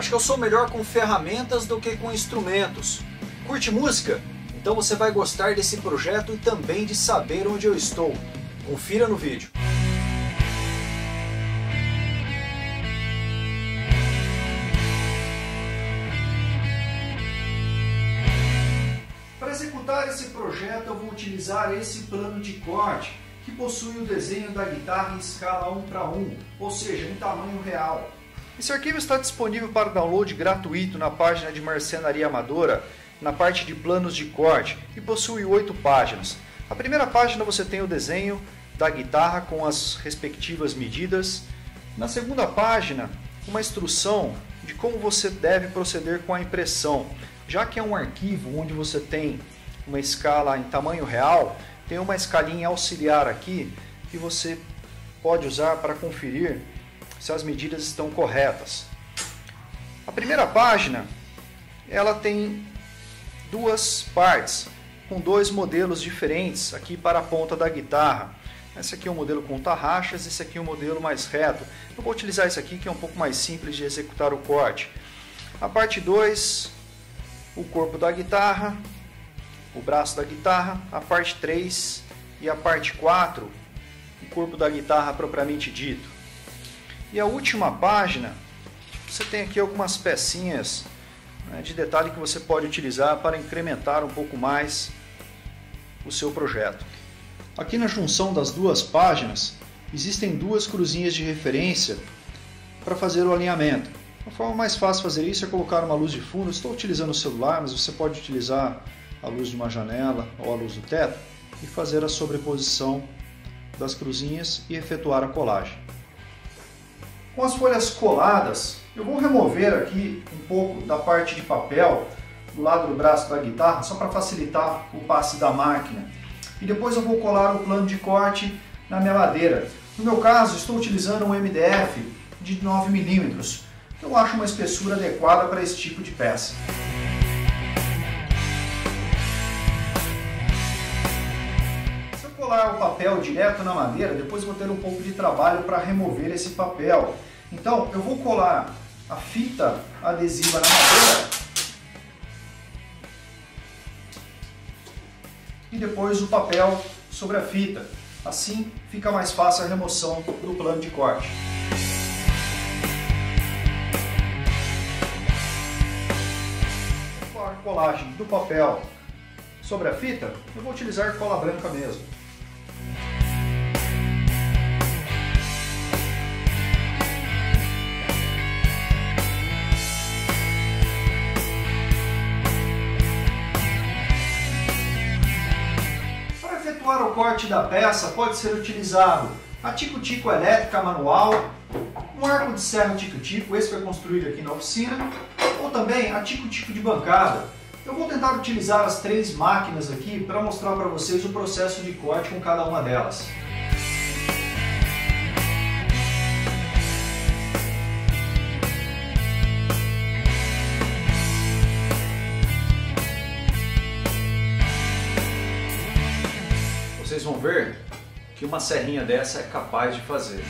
Acho que eu sou melhor com ferramentas do que com instrumentos. Curte música? Então você vai gostar desse projeto e também de saber onde eu estou. Confira no vídeo. Para executar esse projeto eu vou utilizar esse plano de corte que possui o desenho da guitarra em escala 1:1, ou seja, em tamanho real. Esse arquivo está disponível para download gratuito na página de Marcenaria Amadora, na parte de planos de corte, e possui 8 páginas. Na primeira página você tem o desenho da guitarra com as respectivas medidas. Na segunda página, uma instrução de como você deve proceder com a impressão. Já que é um arquivo onde você tem uma escala em tamanho real, tem uma escalinha auxiliar aqui que você pode usar para conferir se as medidas estão corretas. A primeira página, ela tem duas partes, com dois modelos diferentes aqui para a ponta da guitarra. Esse aqui é o modelo com tarraxas, esse aqui é o modelo mais reto. Eu vou utilizar esse aqui que é um pouco mais simples de executar o corte. A parte 2, o corpo da guitarra, o braço da guitarra. A parte 3 e a parte 4, o corpo da guitarra propriamente dito. E a última página, você tem aqui algumas pecinhas de detalhe que você pode utilizar para incrementar um pouco mais o seu projeto. Aqui na junção das duas páginas existem duas cruzinhas de referência para fazer o alinhamento. A forma mais fácil de fazer isso é colocar uma luz de fundo. Estou utilizando o celular, mas você pode utilizar a luz de uma janela ou a luz do teto e fazer a sobreposição das cruzinhas e efetuar a colagem. Com as folhas coladas, eu vou remover aqui um pouco da parte de papel do lado do braço da guitarra, só para facilitar o passe da máquina. E depois eu vou colar o plano de corte na minha madeira. No meu caso, estou utilizando um MDF de 9 mm. Eu acho uma espessura adequada para esse tipo de peça. Se eu colar o papel direto na madeira, depois vou ter um pouco de trabalho para remover esse papel. Então eu vou colar a fita adesiva na madeira e depois o papel sobre a fita. Assim fica mais fácil a remoção do plano de corte. Com a colagem do papel sobre a fita, eu vou utilizar cola branca mesmo. Para o corte da peça pode ser utilizado a tico-tico elétrica manual, um arco de serra tico-tico, esse foi construído aqui na oficina, ou também a tico-tico de bancada. Eu vou tentar utilizar as três máquinas aqui para mostrar para vocês o processo de corte com cada uma delas. Vocês vão ver que uma serrinha dessa é capaz de fazer.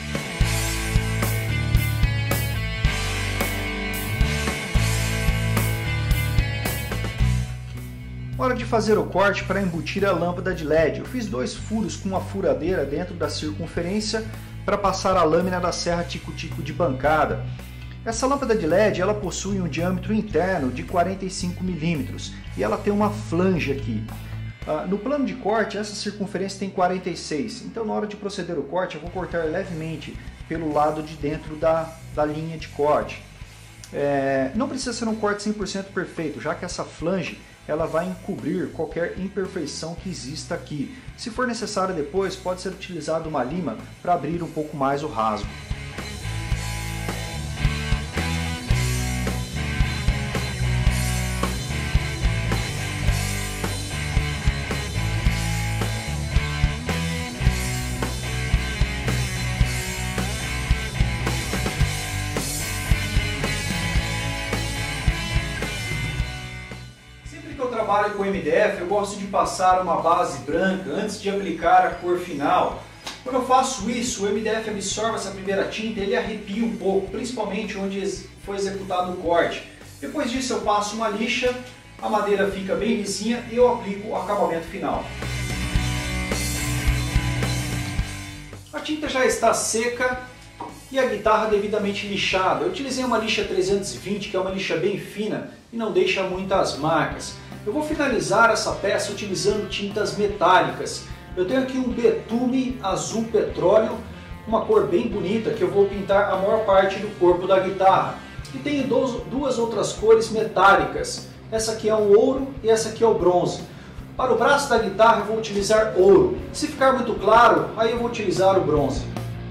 Hora de fazer o corte para embutir a lâmpada de LED. Eu fiz 2 furos com uma furadeira dentro da circunferência para passar a lâmina da serra tico-tico de bancada. Essa lâmpada de LED ela possui um diâmetro interno de 45 mm e ela tem uma flange aqui. No plano de corte, essa circunferência tem 46, então na hora de proceder o corte eu vou cortar levemente pelo lado de dentro da linha de corte. Não precisa ser um corte 100% perfeito, já que essa flange ela vai encobrir qualquer imperfeição que exista aqui. Se for necessário depois, pode ser utilizado uma lima para abrir um pouco mais o rasgo. trabalho com MDF, eu gosto de passar uma base branca antes de aplicar a cor final. Quando eu faço isso, o MDF absorve essa primeira tinta e ele arrepia um pouco, principalmente onde foi executado o corte. Depois disso eu passo uma lixa, a madeira fica bem lisinha e eu aplico o acabamento final. A tinta já está seca e a guitarra devidamente lixada. Eu utilizei uma lixa 320, que é uma lixa bem fina e não deixa muitas marcas. Eu vou finalizar essa peça utilizando tintas metálicas. Eu tenho aqui um betume azul petróleo, uma cor bem bonita que eu vou pintar a maior parte do corpo da guitarra. E tenho duas outras cores metálicas. Essa aqui é o ouro e essa aqui é o bronze. Para o braço da guitarra eu vou utilizar ouro. Se ficar muito claro, aí eu vou utilizar o bronze.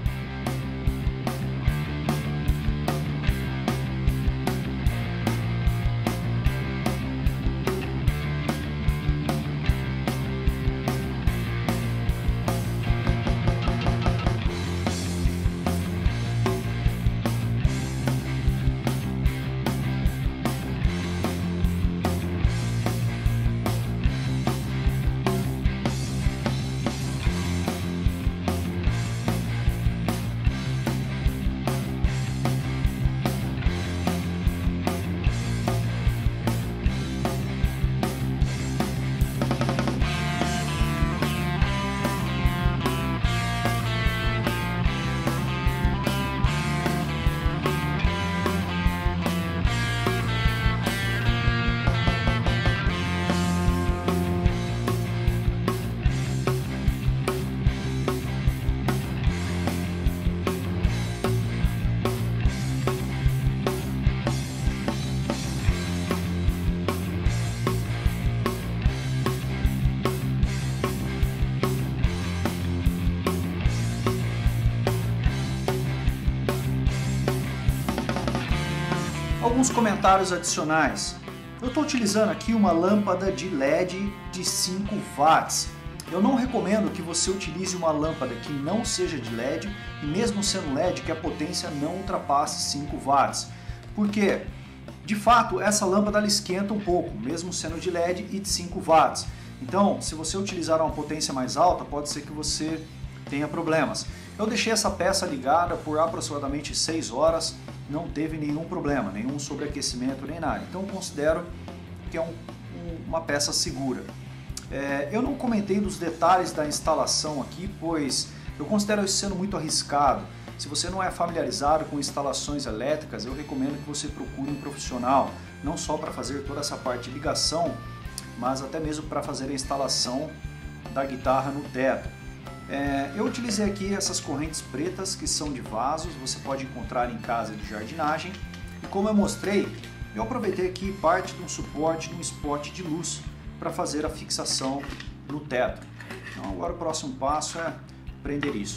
Alguns comentários adicionais. Eu estou utilizando aqui uma lâmpada de LED de 5 watts. Eu não recomendo que você utilize uma lâmpada que não seja de LED e mesmo sendo LED que a potência não ultrapasse 5 watts. Porque, de fato, essa lâmpada ela esquenta um pouco, mesmo sendo de LED e de 5 watts. Então, se você utilizar uma potência mais alta, pode ser que você tenha problemas. Eu deixei essa peça ligada por aproximadamente 6 horas, não teve nenhum problema, nenhum sobreaquecimento nem nada. Então eu considero que é uma peça segura. Eu não comentei dos detalhes da instalação aqui, pois eu considero isso sendo muito arriscado. Se você não é familiarizado com instalações elétricas, eu recomendo que você procure um profissional, não só para fazer toda essa parte de ligação, mas até mesmo para fazer a instalação da guitarra no teto. Eu utilizei aqui essas correntes pretas que são de vasos, você pode encontrar em casa de jardinagem. E como eu mostrei, eu aproveitei aqui parte de um suporte de um spot de luz para fazer a fixação no teto. Então agora o próximo passo é prender isso.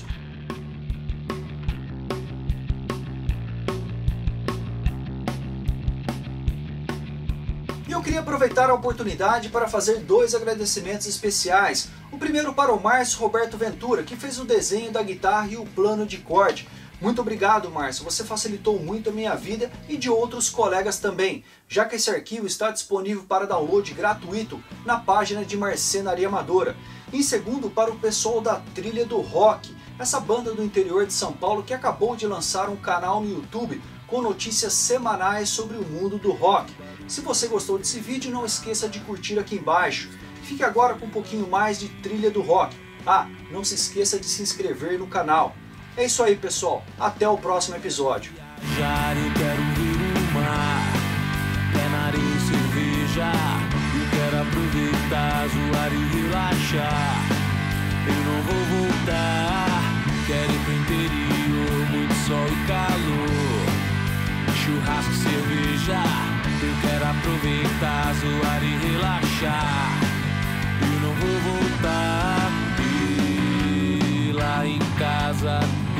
E eu queria aproveitar a oportunidade para fazer 2 agradecimentos especiais. O primeiro para o Márcio Roberto Ventura, que fez o desenho da guitarra e o plano de corte. Muito obrigado, Márcio, você facilitou muito a minha vida e de outros colegas também, já que esse arquivo está disponível para download gratuito na página de Marcenaria Amadora. Em segundo, para o pessoal da Trilha do Rock, essa banda do interior de São Paulo que acabou de lançar um canal no YouTube com notícias semanais sobre o mundo do rock. Se você gostou desse vídeo, não esqueça de curtir aqui embaixo. Fique agora com um pouquinho mais de Trilha do Rock. Não se esqueça de se inscrever no canal. É isso aí, pessoal. Até o próximo episódio. Eu quero ver o mar, pé na areia e cerveja. Eu quero aproveitar, zoar e relaxar. Eu não vou voltar, quero ir pro interior, muito sol e calor. Churrasco e cerveja, eu quero aproveitar, zoar e relaxar. Eu não vou voltar, e lá em casa,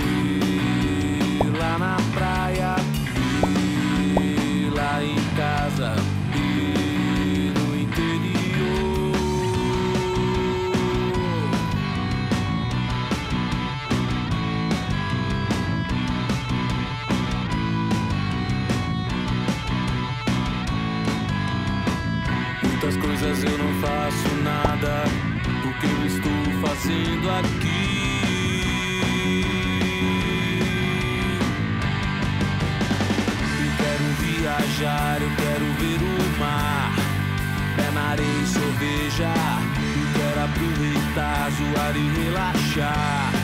e lá na praia, e lá em casa, e no interior. Muitas coisas eu não faço nada, o que eu estou fazendo aqui? viajar, eu quero ver o mar. Pé na areia e cerveja, eu quero aproveitar, zoar e relaxar.